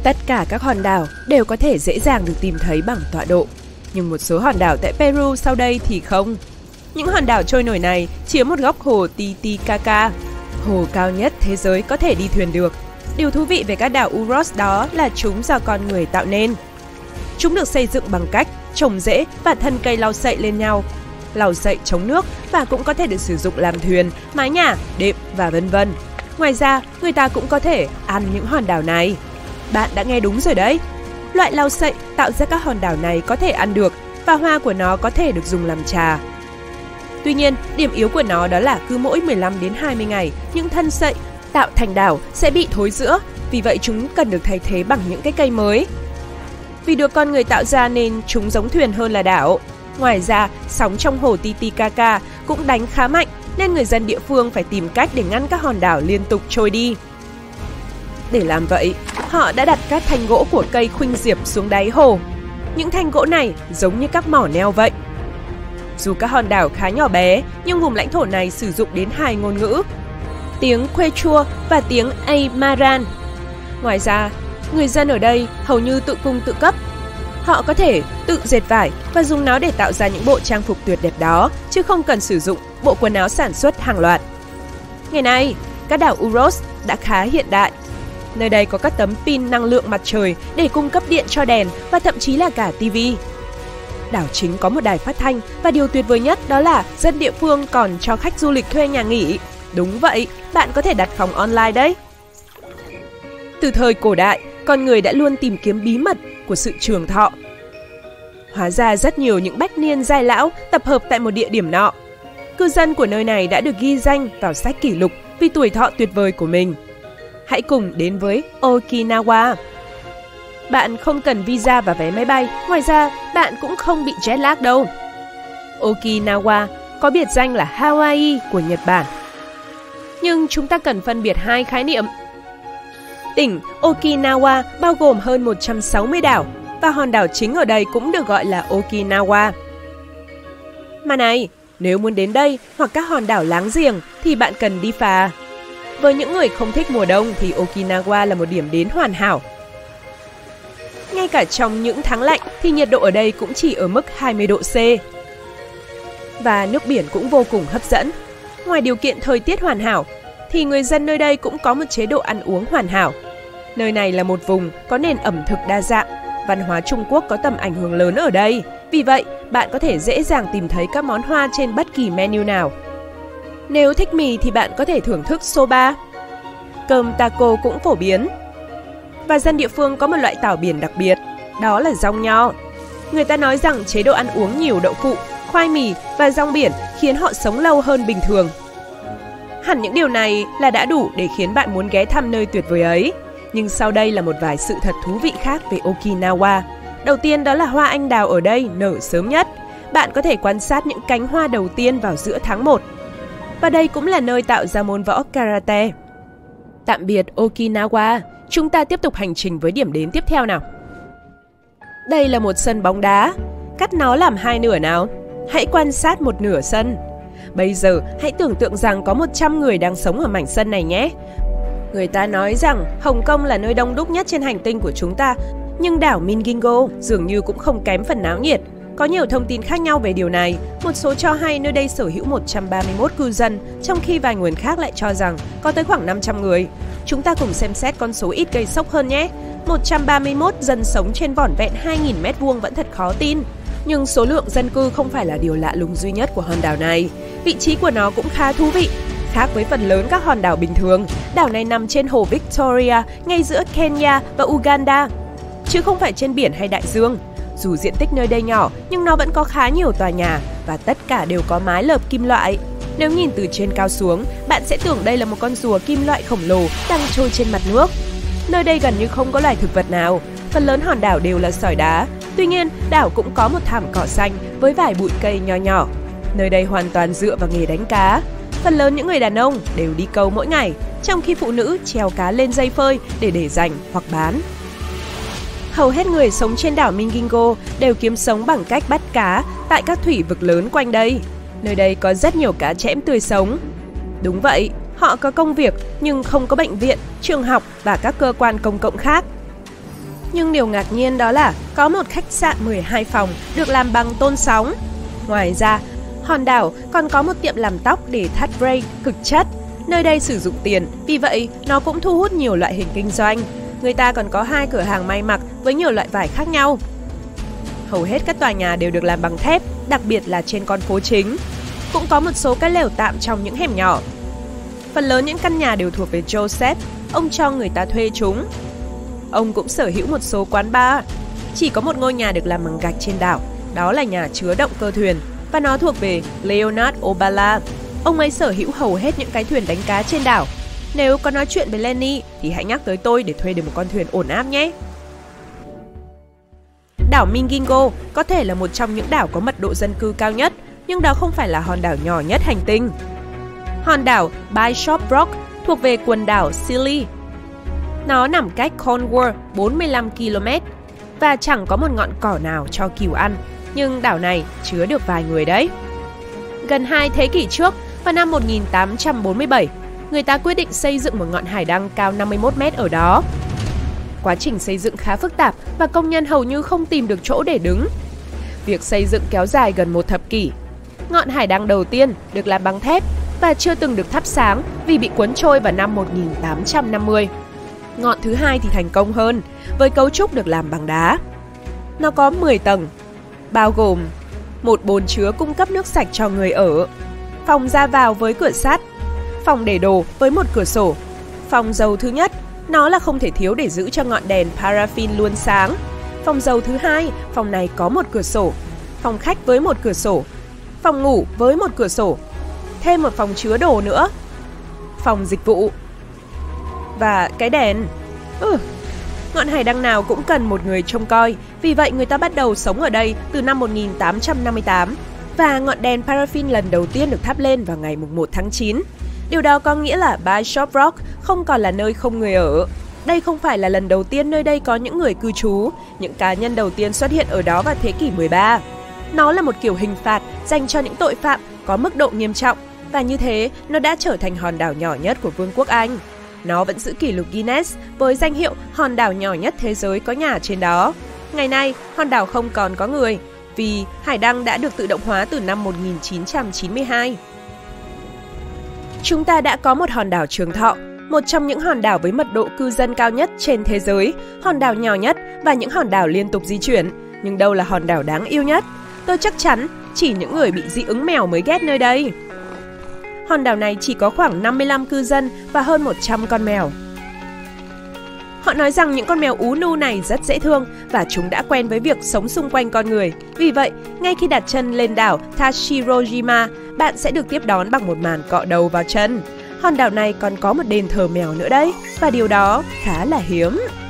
Tất cả các hòn đảo đều có thể dễ dàng được tìm thấy bằng tọa độ, nhưng một số hòn đảo tại Peru sau đây thì không. Những hòn đảo trôi nổi này chiếm một góc hồ Titicaca, hồ cao nhất thế giới có thể đi thuyền được. Điều thú vị về các đảo Uros đó là chúng do con người tạo nên. Chúng được xây dựng bằng cách trồng rễ và thân cây lau sậy lên nhau, lau sậy chống nước và cũng có thể được sử dụng làm thuyền, mái nhà, đệm và vân vân. Ngoài ra, người ta cũng có thể ăn những hòn đảo này. Bạn đã nghe đúng rồi đấy. Loại lau sậy tạo ra các hòn đảo này có thể ăn được và hoa của nó có thể được dùng làm trà. Tuy nhiên, điểm yếu của nó đó là cứ mỗi 15 đến 20 ngày, những thân sậy tạo thành đảo sẽ bị thối rữa, vì vậy chúng cần được thay thế bằng những cái cây mới. Vì được con người tạo ra nên chúng giống thuyền hơn là đảo. Ngoài ra, sóng trong hồ Titicaca cũng đánh khá mạnh nên người dân địa phương phải tìm cách để ngăn các hòn đảo liên tục trôi đi. Để làm vậy, họ đã đặt các thanh gỗ của cây khuynh diệp xuống đáy hồ. Những thanh gỗ này giống như các mỏ neo vậy. Dù các hòn đảo khá nhỏ bé, nhưng vùng lãnh thổ này sử dụng đến 2 ngôn ngữ, tiếng Quechua và tiếng Aymaran. Ngoài ra, người dân ở đây hầu như tự cung tự cấp. Họ có thể tự dệt vải và dùng nó để tạo ra những bộ trang phục tuyệt đẹp đó, chứ không cần sử dụng bộ quần áo sản xuất hàng loạt. Ngày nay, các đảo Uros đã khá hiện đại. Nơi đây có các tấm pin năng lượng mặt trời để cung cấp điện cho đèn và thậm chí là cả TV. Đảo chính có một đài phát thanh và điều tuyệt vời nhất đó là dân địa phương còn cho khách du lịch thuê nhà nghỉ. Đúng vậy, bạn có thể đặt phòng online đấy. Từ thời cổ đại, con người đã luôn tìm kiếm bí mật của sự trường thọ. Hóa ra rất nhiều những bách niên giai lão tập hợp tại một địa điểm nọ. Cư dân của nơi này đã được ghi danh vào sách kỷ lục vì tuổi thọ tuyệt vời của mình. Hãy cùng đến với Okinawa. Bạn không cần visa và vé máy bay, ngoài ra bạn cũng không bị jet lag đâu. Okinawa có biệt danh là Hawaii của Nhật Bản. Nhưng chúng ta cần phân biệt hai khái niệm. Tỉnh Okinawa bao gồm hơn 160 đảo và hòn đảo chính ở đây cũng được gọi là Okinawa. Mà này, nếu muốn đến đây hoặc các hòn đảo láng giềng thì bạn cần đi phà. Với những người không thích mùa đông thì Okinawa là một điểm đến hoàn hảo. Ngay cả trong những tháng lạnh thì nhiệt độ ở đây cũng chỉ ở mức 20 độ C. Và nước biển cũng vô cùng hấp dẫn. Ngoài điều kiện thời tiết hoàn hảo, thì người dân nơi đây cũng có một chế độ ăn uống hoàn hảo. Nơi này là một vùng có nền ẩm thực đa dạng, văn hóa Trung Quốc có tầm ảnh hưởng lớn ở đây. Vì vậy, bạn có thể dễ dàng tìm thấy các món hoa trên bất kỳ menu nào. Nếu thích mì thì bạn có thể thưởng thức soba. Cơm taco cũng phổ biến. Và dân địa phương có một loại tảo biển đặc biệt, đó là rong nho. Người ta nói rằng chế độ ăn uống nhiều đậu phụ, khoai mì và rong biển khiến họ sống lâu hơn bình thường. Hẳn những điều này là đã đủ để khiến bạn muốn ghé thăm nơi tuyệt vời ấy. Nhưng sau đây là một vài sự thật thú vị khác về Okinawa. Đầu tiên đó là hoa anh đào ở đây nở sớm nhất. Bạn có thể quan sát những cánh hoa đầu tiên vào giữa tháng 1. Và đây cũng là nơi tạo ra môn võ karate. Tạm biệt Okinawa, chúng ta tiếp tục hành trình với điểm đến tiếp theo nào. Đây là một sân bóng đá. Cắt nó làm hai nửa nào. Hãy quan sát một nửa sân. Bây giờ hãy tưởng tượng rằng có 100 người đang sống ở mảnh sân này nhé. Người ta nói rằng Hồng Kông là nơi đông đúc nhất trên hành tinh của chúng ta, nhưng đảo Mingingo dường như cũng không kém phần náo nhiệt. Có nhiều thông tin khác nhau về điều này. Một số cho hay nơi đây sở hữu 131 cư dân, trong khi vài nguồn khác lại cho rằng có tới khoảng 500 người. Chúng ta cùng xem xét con số ít gây sốc hơn nhé. 131 dân sống trên vỏn vẹn 2.000 m² vẫn thật khó tin. Nhưng số lượng dân cư không phải là điều lạ lùng duy nhất của hòn đảo này. Vị trí của nó cũng khá thú vị. Khác với phần lớn các hòn đảo bình thường, đảo này nằm trên hồ Victoria, ngay giữa Kenya và Uganda, chứ không phải trên biển hay đại dương. Dù diện tích nơi đây nhỏ, nhưng nó vẫn có khá nhiều tòa nhà và tất cả đều có mái lợp kim loại. Nếu nhìn từ trên cao xuống, bạn sẽ tưởng đây là một con rùa kim loại khổng lồ đang trôi trên mặt nước. Nơi đây gần như không có loài thực vật nào, phần lớn hòn đảo đều là sỏi đá. Tuy nhiên, đảo cũng có một thảm cỏ xanh với vài bụi cây nho nhỏ. Nơi đây hoàn toàn dựa vào nghề đánh cá. Phần lớn những người đàn ông đều đi câu mỗi ngày, trong khi phụ nữ treo cá lên dây phơi để dành hoặc bán. Hầu hết người sống trên đảo Mingingo đều kiếm sống bằng cách bắt cá tại các thủy vực lớn quanh đây. Nơi đây có rất nhiều cá trẽm tươi sống. Đúng vậy, họ có công việc nhưng không có bệnh viện, trường học và các cơ quan công cộng khác. Nhưng điều ngạc nhiên đó là có một khách sạn 12 phòng được làm bằng tôn sóng. Ngoài ra, hòn đảo còn có một tiệm làm tóc để thắt braid cực chất. Nơi đây sử dụng tiền, vì vậy nó cũng thu hút nhiều loại hình kinh doanh. Người ta còn có 2 cửa hàng may mặc với nhiều loại vải khác nhau. Hầu hết các tòa nhà đều được làm bằng thép, đặc biệt là trên con phố chính. Cũng có một số cái lều tạm trong những hẻm nhỏ. Phần lớn những căn nhà đều thuộc về Joseph, ông cho người ta thuê chúng. Ông cũng sở hữu một số quán bar. Chỉ có một ngôi nhà được làm bằng gạch trên đảo, đó là nhà chứa động cơ thuyền, và nó thuộc về Leonard Obala. Ông ấy sở hữu hầu hết những cái thuyền đánh cá trên đảo. Nếu có nói chuyện với Lenny thì hãy nhắc tới tôi để thuê được một con thuyền ổn áp nhé. Đảo Mingingo có thể là một trong những đảo có mật độ dân cư cao nhất, nhưng đó không phải là hòn đảo nhỏ nhất hành tinh. Hòn đảo Bishop Rock thuộc về quần đảo Scilly. Nó nằm cách Cornwall 45 km và chẳng có một ngọn cỏ nào cho cừu ăn, nhưng đảo này chứa được vài người đấy. Gần 2 thế kỷ trước, vào năm 1847, người ta quyết định xây dựng một ngọn hải đăng cao 51 m ở đó. Quá trình xây dựng khá phức tạp và công nhân hầu như không tìm được chỗ để đứng. Việc xây dựng kéo dài gần 1 thập kỷ. Ngọn hải đăng đầu tiên được làm bằng thép và chưa từng được thắp sáng vì bị cuốn trôi vào năm 1850. Ngọn thứ hai thì thành công hơn, với cấu trúc được làm bằng đá. Nó có 10 tầng, bao gồm một bồn chứa cung cấp nước sạch cho người ở, phòng ra vào với cửa sắt, phòng để đồ với một cửa sổ, phòng dầu thứ nhất, nó là không thể thiếu để giữ cho ngọn đèn paraffin luôn sáng. Phòng dầu thứ hai, phòng này có một cửa sổ, phòng khách với một cửa sổ, phòng ngủ với một cửa sổ, thêm một phòng chứa đồ nữa, phòng dịch vụ và cái đèn. Ngọn hải đăng nào cũng cần một người trông coi, vì vậy người ta bắt đầu sống ở đây từ năm 1858 và ngọn đèn paraffin lần đầu tiên được thắp lên vào ngày 1 tháng 9. Điều đó có nghĩa là Bishop Rock không còn là nơi không người ở. Đây không phải là lần đầu tiên nơi đây có những người cư trú, những cá nhân đầu tiên xuất hiện ở đó vào thế kỷ 13. Nó là một kiểu hình phạt dành cho những tội phạm có mức độ nghiêm trọng, và như thế nó đã trở thành hòn đảo nhỏ nhất của Vương quốc Anh. Nó vẫn giữ kỷ lục Guinness với danh hiệu hòn đảo nhỏ nhất thế giới có nhà trên đó. Ngày nay, hòn đảo không còn có người, vì hải đăng đã được tự động hóa từ năm 1992. Chúng ta đã có một hòn đảo Trường Thọ, một trong những hòn đảo với mật độ cư dân cao nhất trên thế giới, hòn đảo nhỏ nhất và những hòn đảo liên tục di chuyển. Nhưng đâu là hòn đảo đáng yêu nhất? Tôi chắc chắn chỉ những người bị dị ứng mèo mới ghét nơi đây. Hòn đảo này chỉ có khoảng 55 cư dân và hơn 100 con mèo. Họ nói rằng những con mèo ú nu này rất dễ thương và chúng đã quen với việc sống xung quanh con người. Vì vậy, ngay khi đặt chân lên đảo Tashirojima, bạn sẽ được tiếp đón bằng một màn cọ đầu vào chân. Hòn đảo này còn có một đền thờ mèo nữa đấy, và điều đó khá là hiếm.